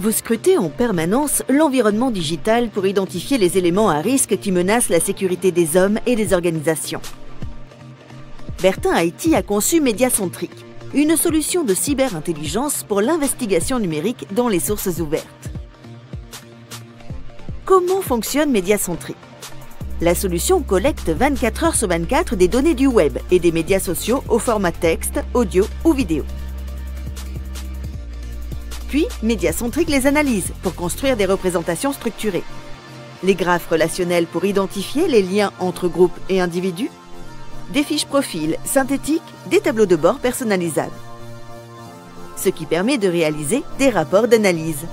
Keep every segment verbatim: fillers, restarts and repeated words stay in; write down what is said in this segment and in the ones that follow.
Vous scrutez en permanence l'environnement digital pour identifier les éléments à risque qui menacent la sécurité des hommes et des organisations. Bertin I T a conçu Mediacentric, une solution de cyberintelligence pour l'investigation numérique dans les sources ouvertes. Comment fonctionne Mediacentric? La solution collecte vingt-quatre heures sur vingt-quatre des données du web et des médias sociaux au format texte, audio ou vidéo. Puis, Mediacentric les analyse pour construire des représentations structurées. Les graphes relationnels pour identifier les liens entre groupes et individus, des fiches profils synthétiques, des tableaux de bord personnalisables. Ce qui permet de réaliser des rapports d'analyse.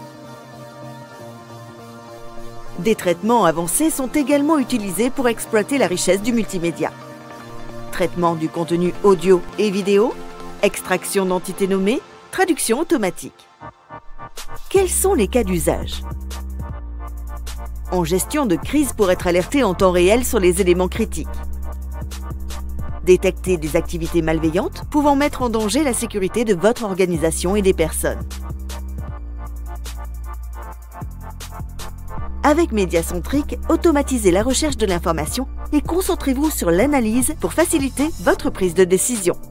Des traitements avancés sont également utilisés pour exploiter la richesse du multimédia. Traitement du contenu audio et vidéo, extraction d'entités nommées, traduction automatique. Quels sont les cas d'usage? En gestion de crise pour être alerté en temps réel sur les éléments critiques. Détecter des activités malveillantes pouvant mettre en danger la sécurité de votre organisation et des personnes. Avec Mediacentric, automatisez la recherche de l'information et concentrez-vous sur l'analyse pour faciliter votre prise de décision.